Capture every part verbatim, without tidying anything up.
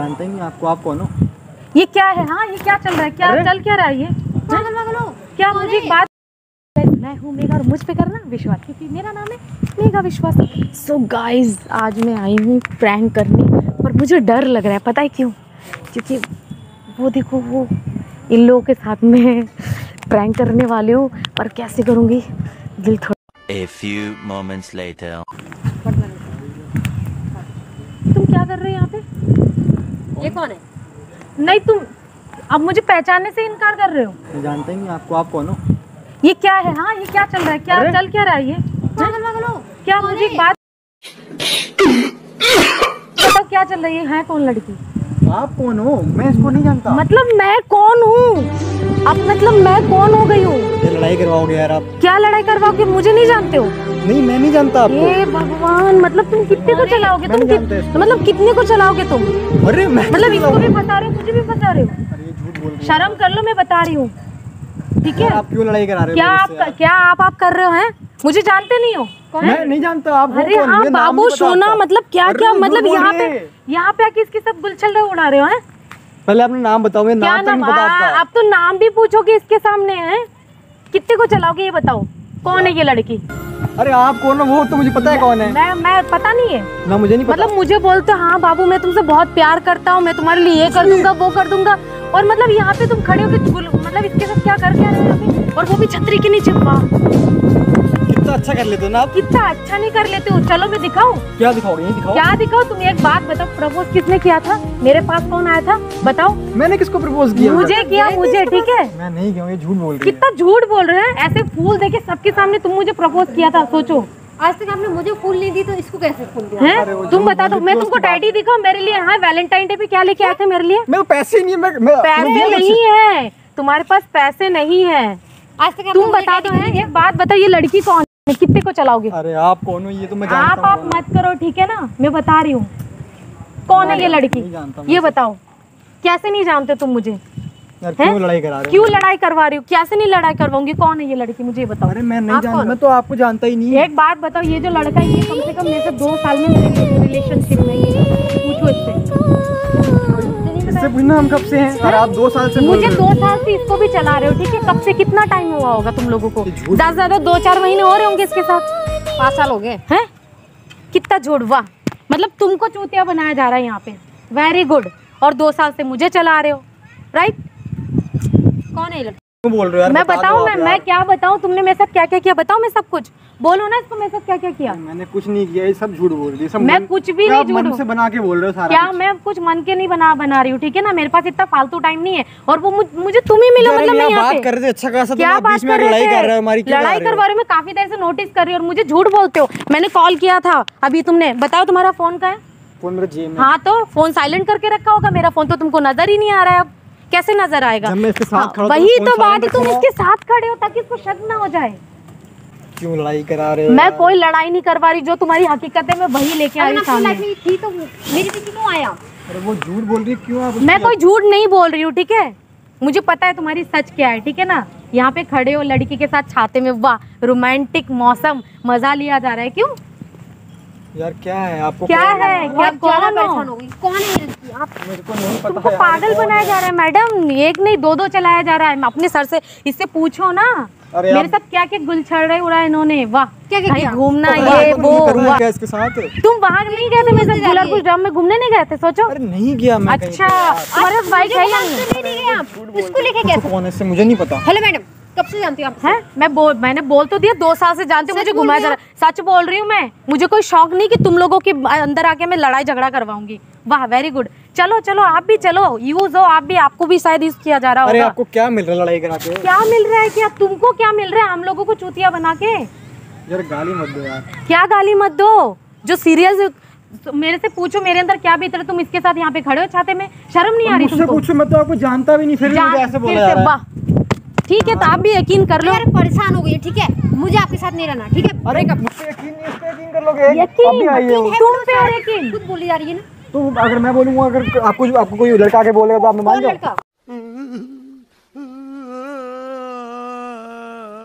जानता ही नहीं आपको, आप कौन हो? ये क्या है? हाँ ये क्या चल रहा है? क्या चल क्या रहा है? ये पागल पागल हो क्या? मुझे एक बात, मैं हूँ मेघा और मुझ पे करना विश्वास, क्योंकि मेरा नाम है मेघा विश्वास। सो गाइज आज मैं आई हूँ प्रैंक करने, पर मुझे डर लग रहा है। पता है क्यों? क्योंकि वो देखो, वो इन लोगों के साथ में प्रैंक करने वाली हूँ, पर कैसे करूँगी दिल थोड़ा। A few moments later. तुम क्या कर रहे हो यहाँ पे? ये कौन है? नहीं तुम अब मुझे पहचानने से इनकार कर रहे हो? मैं जानता ही नहीं आपको, आप कौन हो? ये क्या है? हाँ ये क्या चल रहा है? क्या चल क्या रहा है? ये पागल पागल हो क्या? मुझे एक बात बताओ, क्या चल रही है? है कौन लड़की? आप कौन हो? मैं इसको नहीं जानता। मतलब मैं कौन हूँ? अब मतलब मैं कौन हो गई हूँ? ये लड़ाई करवाओगे यार आप? क्या लड़ाई करवाओगे? मुझे नहीं जानते हो? नहीं मैं नहीं जानता आपको। ये भगवान, मतलब तुम कितने को चलाओगे? तुम कित, मतलब कितने को चलाओगे तुम? अरे मैं मतलब इसको भी फंसा रहे हो, मुझे भी फंसा रहे हो। अरे ये झूठ बोल रही है। शर्म कर लो, मैं बता रही हूँ ठीक है। आप क्यों लड़ाई करा रहे हो? क्या आप क्या आप आप कर रहे हो? हैं मुझे जानते नहीं हो? मैं नहीं जानता आप। अरे हाँ बाबू सोना, मतलब क्या क्या मतलब यहाँ पे यहाँ पे आके इसके सब गुलछल उड़ा रहे हो? हैं पहले अपना नाम बताओ, मुझे नाम तक नहीं पता आपका। आप तो नाम भी पूछोगे इसके सामने? हैं कितने को चलाओगे ये बताओ? कौन है ये लड़की? अरे आप कौन हो? वो तो मुझे पता है कौन है। मैं मैं पता नहीं है ना, मुझे नहीं पता। मतलब मुझे बोलते हाँ बाबू मैं तुमसे बहुत प्यार करता हूँ, मैं तुम्हारे लिए ये कर दूंगा वो कर दूंगा, और मतलब यहाँ पे तुम खड़े होकर मतलब इसके साथ क्या कर क्या रहे हो यहाँ पे? और वो भी छतरी के नीचे। वाह कितना अच्छा कर लेते हो ना आप। कितना अच्छा नहीं कर लेते हो? चलो मैं दिखाऊं? क्या दिखाओगे? ये दिखाओ। क्या दिखाओ? तुम एक बात बताओ, प्रपोज किसने किया था? मेरे पास कौन आया था बताओ? मैंने किसको प्रपोज किया? मुझे किया, मुझे। ठीक है मैं नहीं किया, ये झूठ बोल रही है। कितना झूठ बोल रहे हैं? ऐसे फूल देके सबके सामने तुम मुझे प्रपोज किया था, सोचो। आज तक आपने मुझे फूल नहीं दी तो इसको कैसे फूल दिया? हैं तुम बता दो। मैं तुमको डायरी दिखाऊं मेरे लिए? हाँ वैलेंटाइन डे पे क्या लेके आए थे मेरे लिए? मेरे पैसे नहीं है। मैं, मैं पैसे नहीं है तुम्हारे पास? पैसे नहीं है? आज तक तुम बता दो। है एक बात बताओ, ये लड़की कौन है? कितने को चलाओगे? अरे आप कौन हो? ये तो मैं जानता आप आप मत करो ठीक है ना, मैं बता रही हूँ कौन है ये लड़की। ये बताओ कैसे नहीं जानते तुम मुझे? यार क्यों लड़ाई करा रहे हो? क्यों लड़ाई करवा रही हो? कैसे नहीं लड़ाई करवाऊंगी? कौन है ये लड़की मुझे बताओ? अरे मैं नहीं जानता, मैं तो आपको जानता ही नहीं। एक बात बताओ, ये जो लड़का है ये कम से कम मेरे से दो साल में मेरे रिलेशनशिप में है। पूछो इससे। इससे पूछना हम कब से हैं? और आप दो साल से मुझे दो साल से इसको भी चला रहे हो ठीक है। कब से? कितना टाइम हुआ होगा तुम लोगों को? ज्यादा ज्यादा दो चार महीने हो रहे होंगे इसके साथ। पाँच साल हो गए हैं? कितना झूठ! वाह मतलब तुमको चूतिया बनाया जा रहा है यहाँ पे। Very good. और दो साल से मुझे चला रहे हो, राइट? कौन है लड़की? क्यों बोल रहे हो यार? मैं बताऊं? मैं मैं क्या बताऊं? तुमने मेरे साथ क्या क्या किया बताओ? मैं सब कुछ बोलो ना इसको, मेरे साथ क्या क्या किया? मैंने कुछ नहीं किया, ये सब झूठ बोल रही है। सब मैं कुछ भी नहीं झूठ मन से बना के बोल रहे हो सारा क्या? कुछ। मैं कुछ मन के नहीं बना बना रही हूँ ठीक है ना। मेरे पास इतना फालतू टाइम नहीं है, और वो मुझ, मुझे तुम ही मिलो। मतलब मैं यहाँ पे बात कर रहे थे अच्छा खासा, क्या बात कर रहे लड़ाई कर रहे थे? हो हमारी। लड़ाई करवा रहे हो? मैं काफी देर से नोटिस कर रही हूँ और मुझे झूठ बोलते हो। मैंने कॉल किया था अभी, तुमने बताओ तुम्हारा फोन का है? फोन मेरे जेब में। हाँ तो फोन साइलेंट करके रखा होगा। मेरा फोन तो तुमको नजर ही नहीं आ रहा है। अब कैसे नजर आएगा? जब मैं इसके साथ खड़ा हूं, वही तो तो फोन बात है, silent तुम रखो। इसके साथ खड़े हो ताकि इसको शक ना हो जाए। क्यों लड़ाई करा रहे हो? मैं कोई लड़ाई नहीं करवा रही, जो तुम्हारी हकीकत है मैं वही लेके आई सामने। थी तो मेरे पीछे क्यों आया? अरे वो झूठ बोल रही है, क्यों आप? मैं कोई झूठ नहीं बोल रही हूँ ठीक है। मुझे पता है तुम्हारी सच क्या है ठीक है ना। यहाँ पे खड़े हो लड़की के साथ छाते में, वाह रोमांटिक मौसम, मजा लिया जा रहा है। क्यों यार क्या है आपको? क्या है? क्या कौन हो? कौन है ये लड़की? आप मेरे को नहीं पता। तुमको पागल बनाया जा रहा है मैडम। एक नहीं दो दो चलाया जा रहा है। अपने सर से इससे पूछो ना मेरे साथ क्या क्या गुलछड़ रहे उड़ा इन्होंने। वाह क्या क्या किया? घूमना ये वो वाह। क्या इसके साथ? तुम बाहर नहीं गए थे मेरे साथ? गुलरकुश ड्राम में घूमने नहीं गए थे? सोचो। अरे नहीं गया मैं। अच्छा तुम्हारे पास बाइक है या नहीं? आप इसको लेके कैसे? कौन है इससे? मुझे नहीं पता। हेलो मैडम, कब से जानती हो आप? हैं? मैं बोल मैंने बोल तो दिया दो साल से जानती हूँ। मुझे घुमाया जा रहा। सच बोल रही हूँ मैं। मुझे कोई शौक नहीं कि तुम लोगों के अंदर आके मैं लड़ाई झगड़ा करवाऊंगी। वाह वेरी गुड। चलो चलो आप भी चलो, यूज हो आप भी। आपको भी शायद यूज किया जा रहा होगा। अरे आपको क्या मिल रहा है लड़ाई करा के? क्या मिल रहा है? क्या तुमको क्या मिल रहा है हम लोगों को चूतिया बना के? यार गाली मत दो यार। क्या गाली मत दो? जो सीरियस मेरे से पूछो मेरे अंदर क्या बीत रहा है। तुम इसके साथ यहाँ पे खड़े हो छाते में, शर्म नहीं आ रही तुमको? पूछो, मैं तो आपको जानता भी नहीं, फिर भी मुझे ऐसे बोला जा रहा है। ठीक है तो आप भी यकीन कर लो। यार परेशान हो गई ठीक है, मुझे आपके साथ नहीं रहना ठीक है। अरे मुझसे यकीन नहीं, इस पे यकीन कर लोगे? यकीन अभी आई हो। तुम पे और यकीन खुद बोली जा रही है ना। तो अगर मैं बोलूंगा, अगर आपको आपको कोई लड़का के बोलेगा तो आप मान जाओ? लड़का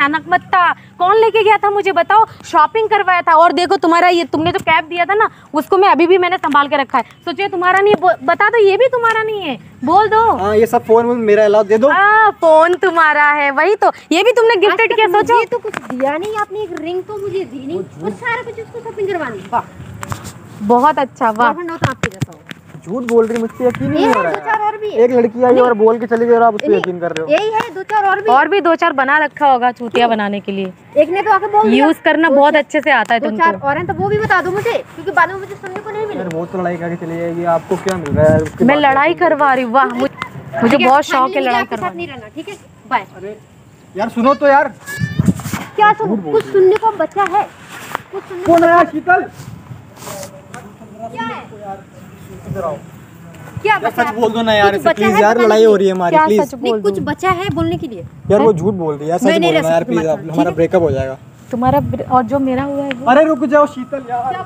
भयानक मत था। कौन लेके गया था मुझे बताओ? शॉपिंग करवाया था। और देखो तुम्हारा ये तुमने जो कैप दिया था ना, उसको मैं अभी भी मैंने संभाल के रखा है। सोचिए तुम्हारा नहीं है, बता दो ये भी तुम्हारा नहीं है, बोल दो। हाँ ये सब फोन मेरा अलाउ दे दो। हाँ फोन तुम्हारा है, वही तो, ये भी तुमने गिफ्टेड किया। सोचो ये तो कुछ दिया नहीं आपने, एक रिंग तो मुझे दी नहीं, कुछ सारा कुछ उसको शॉपिंग करवानी। वाह, बहुत अच्छा, वाह। बॉयफ्रेंड हो तो आपके जैसा हो। झूठ बोल रही, मुझसे यकीन नहीं ये हो है, रहा दो चार और भी है। है। एक लड़की आई और बोल के चली गई और आप उस पर नहीं, यकीन कर रहे हो। यही है, दो चार और भी और भी दो चार बना रखा होगा चूतिया बनाने के लिए। एक ने तो आके बोल दिया। यूज करना दो बहुत चार- अच्छे से आता है दो तुमको। चार और हैं तो वो भी बता दो मुझे, क्योंकि बाद में मुझे सुनने को नहीं मिले। यार वो तो लड़ाई करके चली जाएगी, आपको क्या मिल रहा है उसके मैं बाद? लड़ाई करवा रही हूँ, वाह। मुझ- मुझे ठीक है, बहुत शौक है finally मुझे लड़ाई आपके करवा। साथ नहीं रहना, ठीक है, बाय। अरे यार सुनो तो यार। क्या सुन, कुछ सुनने को बचा है, कुछ सुनने कौन है यार? शीतल क्या है, इधर आओ। क्या यार बचा सच है? बोल दो ना यार, कुछ इसे बचा प्लीज है यार, बताने लड़ाई के हो लिए? रही है हमारी, क्या प्लीज सच नहीं, बोल कुछ दूं? बचा है बोलने के लिए। यार वो झूठ बोल रही है यार, सच नहीं, नहीं, बोल रहा है यार रह सकती प्लीज, तुम्हारे साथ, हमारा ठीक है? ब्रेकअप हो जाएगा। तुम्हारा ब्र- और जो मेरा हुआ है वो। अरे रुक जाओ शीतल यार।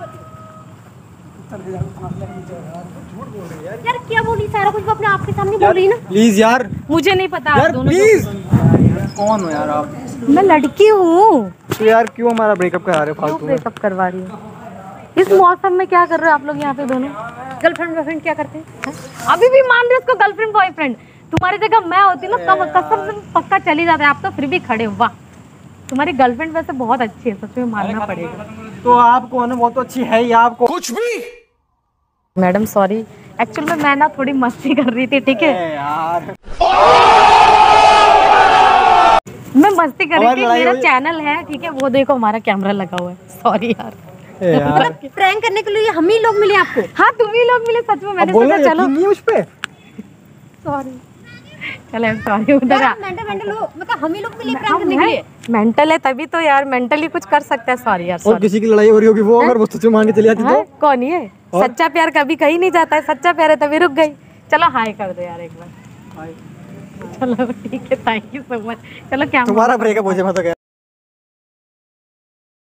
यार क्या बोली, सारा कुछ वो अपने आप के सामने बोल रही है ना। प्लीज यार, मुझे नहीं पता आप यार दोनों प्लीज। कौन हो यार आप? को- मैं लड़की हूँ, तो यार क्यों हमारा ब्रेकअप करा रहे हो क्यों फालतू में? ब्रेकअप करवा रही हूँ? इस मौसम में क्या कर रहे हो आप लोग यहाँ पे दोनों? गर्लफ्रेंड बॉयफ्रेंड क्या करते हैं? अभी भी मान रहे हो उसको गर्लफ्रेंड बॉयफ्रेंड? तुम्हारी जगह मैं होती ना, कम कसम से पक्का चली जाते। आप तो फिर भी खड़े हो, वाह। तुम्हारी गर्लफ्रेंड वैसे बहुत अच्छी है, सच में मानना पड़ेगा। तो आप कौन है? वो तो अच्छी है ही, आपको कुछ भी। मैडम सॉरी, एक्चुअल में मैं ना थोड़ी मस्ती कर रही थी, ठीक है? यार मैं मस्ती कर रही हमारी थी, लड़ाई मेरा हुई- चैनल है, ठीक है? वो देखो हमारा कैमरा लगा हुआ है, सॉरी यार। ए यार, मतलब प्रैंक करने के लिए हम ही लोग मिले आपको। हाँ तुम ही लोग मिले, सच में। अब मैंने बोलो सोचा चलो, यकीन नहीं है उस पे। सॉरी, चलो सॉरी। उधर आ। मेंटल मेंटल हो, मतलब हम ही लोग मिले प्रैंक करने के लिए। मेंटल है तभी तो यार, मेंटली कुछ कर सकता है। सॉरी यार, और सॉरी। किसी की लड़ाई हो रही होगी वो, अगर वो सच में मान के चली जाती हाँ, तो? कौन ये? सच्चा प्यार कभी कहीं नहीं जाता है, सच्चा प्यार है तभी रुक गई। चलो हाय कर दो यार एक बार। चलो ठीक है, थैंक यू सो मच। चलो क्या तुम्हारा ब्रेकअप हो जाए मैं तो कह